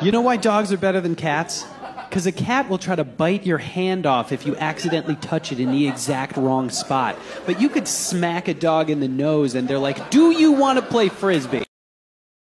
You know why dogs are better than cats? Because a cat will try to bite your hand off if you accidentally touch it in the exact wrong spot. But you could smack a dog in the nose and they're like, do you want to play Frisbee?